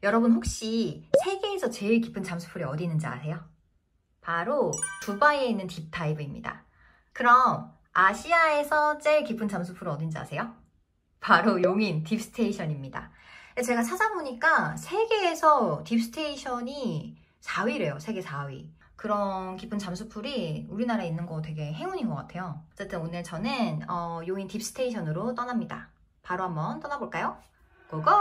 여러분 혹시 세계에서 제일 깊은 잠수풀이 어디 있는지 아세요? 바로 두바이에 있는 딥다이브입니다. 그럼 아시아에서 제일 깊은 잠수풀은 어딘지 아세요? 바로 용인 딥스테이션입니다. 제가 찾아보니까 세계에서 딥스테이션이 4위래요. 세계 4위. 그런 깊은 잠수풀이 우리나라에 있는 거 되게 행운인 것 같아요. 어쨌든 오늘 저는 용인 딥스테이션으로 떠납니다. 바로 한번 떠나볼까요? 고고!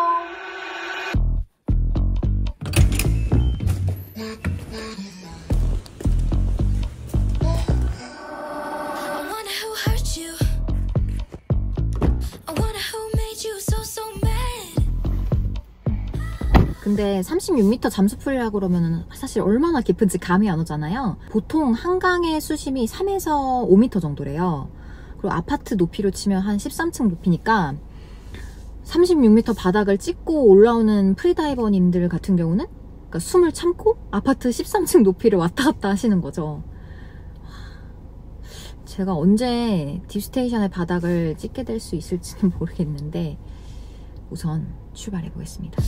근데 36m 잠수풀이라고 그러면 사실 얼마나 깊은지 감이 안 오잖아요. 보통 한강의 수심이 3에서 5m 정도래요. 그리고 아파트 높이로 치면 한 13층 높이니까 36m 바닥을 찍고 올라오는 프리다이버님들 같은 경우는 그러니까 숨을 참고 아파트 13층 높이를 왔다 갔다 하시는 거죠. 제가 언제 딥스테이션의 바닥을 찍게 될 수 있을지는 모르겠는데 우선 출발해 보겠습니다.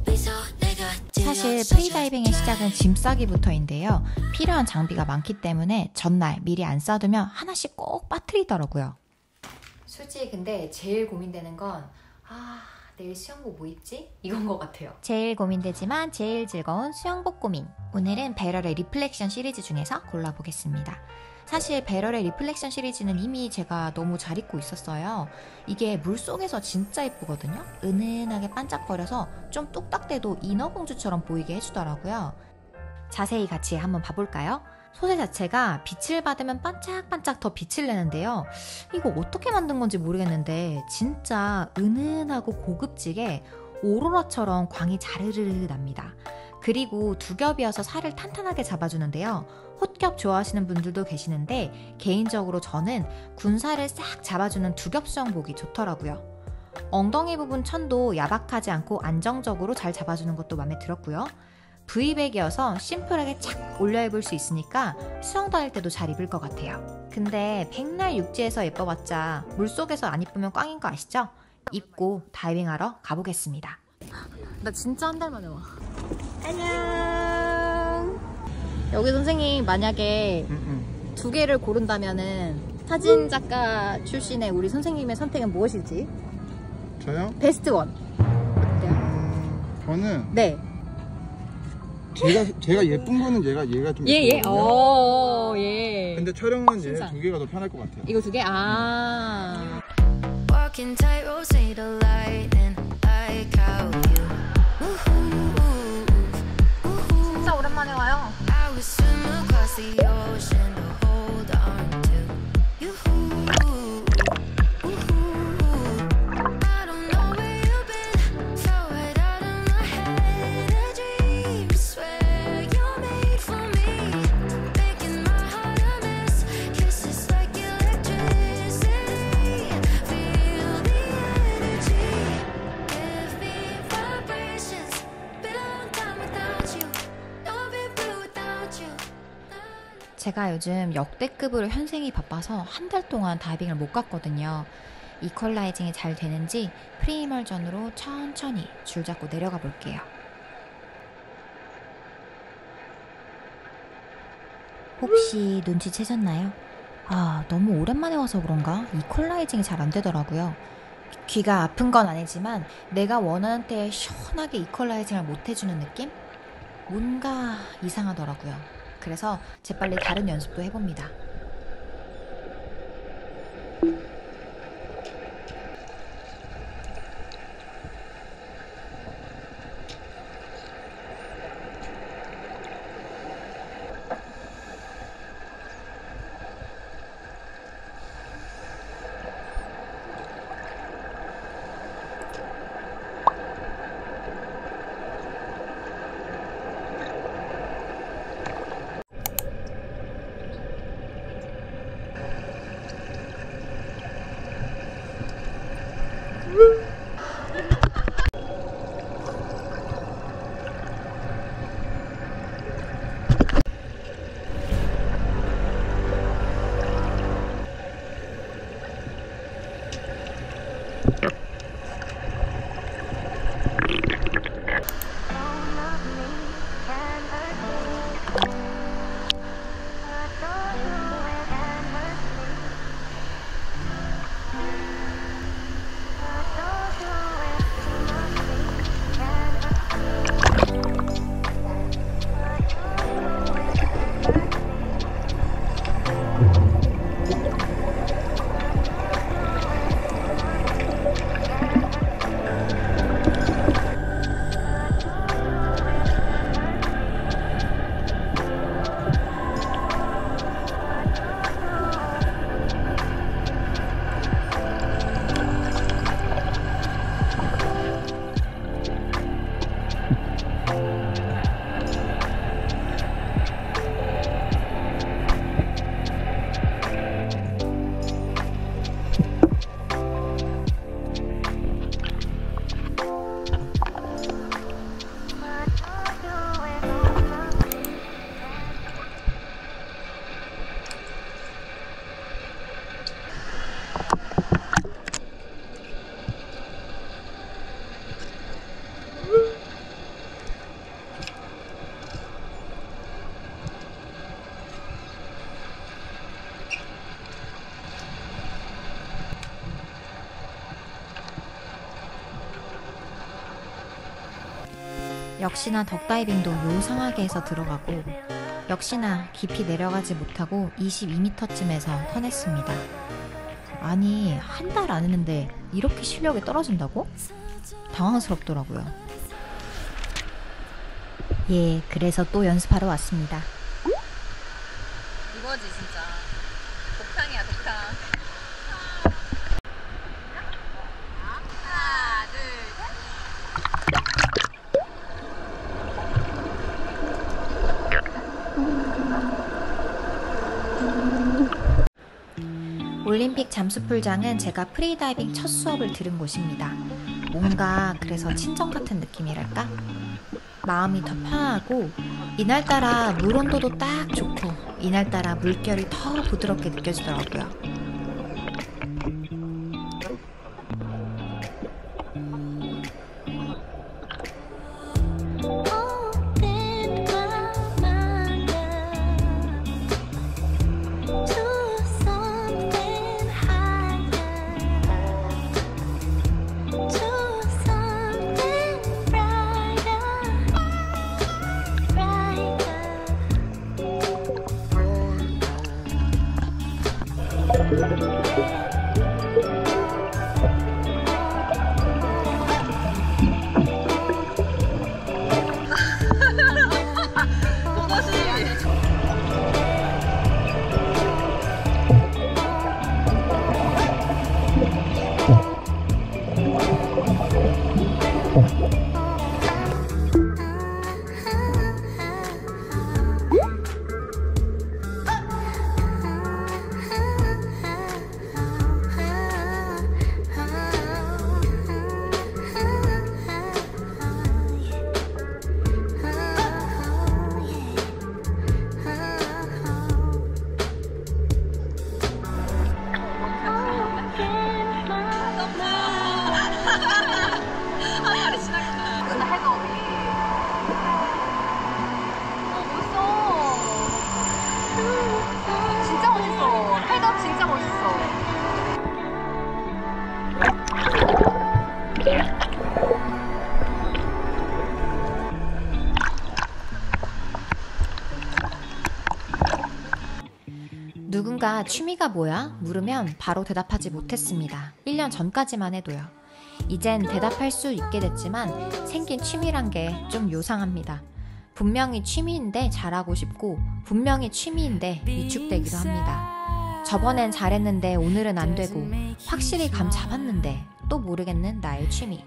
사실 프리다이빙의 시작은 짐 싸기부터인데요. 필요한 장비가 많기 때문에 전날 미리 안 싸두면 하나씩 꼭 빠뜨리더라고요. 솔직히 근데 제일 고민되는 건 내일 수영복 뭐 입지? 이건 것 같아요. 제일 고민되지만 제일 즐거운 수영복 고민. 오늘은 배럴의 리플렉션 시리즈 중에서 골라보겠습니다. 사실 배럴의 리플렉션 시리즈는 이미 제가 너무 잘 입고 있었어요. 이게 물속에서 진짜 예쁘거든요. 은은하게 반짝거려서 좀 뚝딱대도 인어공주처럼 보이게 해주더라고요. 자세히 같이 한번 봐볼까요? 소재 자체가 빛을 받으면 반짝반짝 더 빛을 내는데요. 이거 어떻게 만든 건지 모르겠는데 진짜 은은하고 고급지게 오로라처럼 광이 자르르 납니다. 그리고 두 겹이어서 살을 탄탄하게 잡아주는데요. 홑겹 좋아하시는 분들도 계시는데 개인적으로 저는 군살을 싹 잡아주는 두겹 수영복이 좋더라고요. 엉덩이 부분 천도 야박하지 않고 안정적으로 잘 잡아주는 것도 마음에 들었고요. V백이어서 심플하게 착 올려 입을 수 있으니까 수영 다닐 때도 잘 입을 것 같아요. 근데 백날 육지에서 예뻐봤자 물속에서 안 이쁘면 꽝인 거 아시죠? 입고 다이빙하러 가보겠습니다. 나 진짜 한 달 만에 와. 안녕. 여기 선생님 만약에 두 개를 고른다면은 사진작가 출신의 우리 선생님의 선택은 무엇일지? 저요? 베스트 원. 어때요? 저는 네. 제가 예쁜 거는 얘가 좀 예. 예. 근데 촬영은 얘 두 개가 더 편할 것 같아요. 이거 두 개? 진짜 오랜만에 와요. 제가 요즘 역대급으로 현생이 바빠서 한 달 동안 다이빙을 못 갔거든요. 이퀄라이징이 잘 되는지 프리이멀전으로 천천히 줄 잡고 내려가 볼게요. 혹시 눈치채셨나요? 너무 오랜만에 와서 그런가 이퀄라이징이 잘 안 되더라고요. 귀가 아픈 건 아니지만 내가 원하는 때에 시원하게 이퀄라이징을 못 해주는 느낌? 뭔가 이상하더라고요. 그래서 재빨리 다른 연습도 해봅니다. 역시나 덕다이빙도 요상하게 해서 들어가고 역시나 깊이 내려가지 못하고 22m쯤에서 터냈습니다. 아니, 한 달 안 했는데 이렇게 실력이 떨어진다고? 당황스럽더라고요. 예, 그래서 또 연습하러 왔습니다. 이거지 진짜. 독탕이야 독탕. 하나 둘 올림픽 잠수풀장은 제가 프리다이빙 첫 수업을 들은 곳입니다. 뭔가 그래서 친정 같은 느낌이랄까? 마음이 더 편하고 이날따라 물 온도도 딱 좋고 이날따라 물결이 더 부드럽게 느껴지더라고요. 누군가 취미가 뭐야? 물으면 바로 대답하지 못했습니다. 1년 전까지만 해도요. 이젠 대답할 수 있게 됐지만 생긴 취미란 게 좀 요상합니다. 분명히 취미인데 잘하고 싶고 분명히 취미인데 위축되기도 합니다. 저번엔 잘했는데 오늘은 안 되고 확실히 감 잡았는데 또 모르겠는 나의 취미.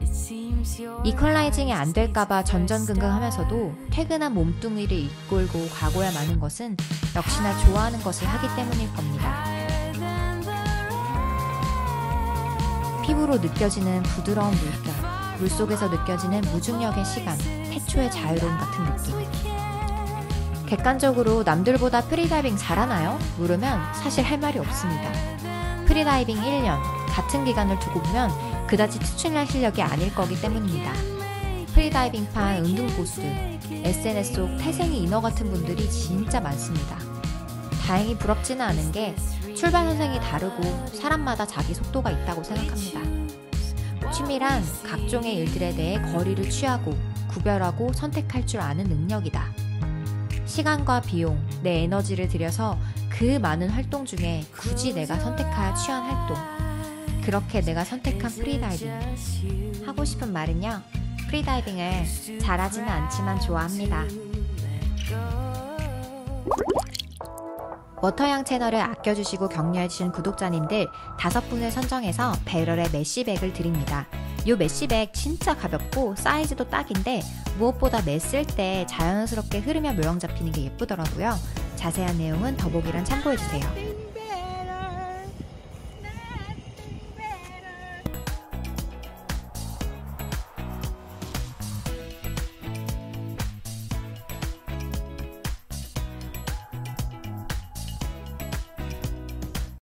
이퀄라이징이 안 될까봐 전전긍긍하면서도 퇴근한 몸뚱이를 이끌고 가고야 마는 것은 역시나 좋아하는 것을 하기 때문일 겁니다. 피부로 느껴지는 부드러운 물결, 물속에서 느껴지는 무중력의 시간, 태초의 자유로움 같은 느낌. 객관적으로 남들보다 프리다이빙 잘하나요? 물으면 사실 할 말이 없습니다. 프리다이빙 1년, 같은 기간을 두고 보면 그다지 특출난 실력이 아닐 거기 때문입니다. 프리다이빙판 은둔고수들, SNS 속 태생이 인어 같은 분들이 진짜 많습니다. 다행히 부럽지는 않은 게 출발 선생이 다르고 사람마다 자기 속도가 있다고 생각합니다. 취미란 각종의 일들에 대해 거리를 취하고 구별하고 선택할 줄 아는 능력이다. 시간과 비용, 내 에너지를 들여서 그 많은 활동 중에 굳이 내가 선택하여 취한 활동, 그렇게 내가 선택한 프리다이빙. 하고 싶은 말은요, 프리다이빙을 잘하지는 않지만 좋아합니다. 워터양 채널을 아껴주시고 격려해주신 구독자님들 5분을 선정해서 배럴의 메쉬백을 드립니다. 요 메쉬백 진짜 가볍고 사이즈도 딱인데 무엇보다 매 쓸 때 자연스럽게 흐르며 모양 잡히는 게 예쁘더라고요. 자세한 내용은 더보기란 참고해주세요.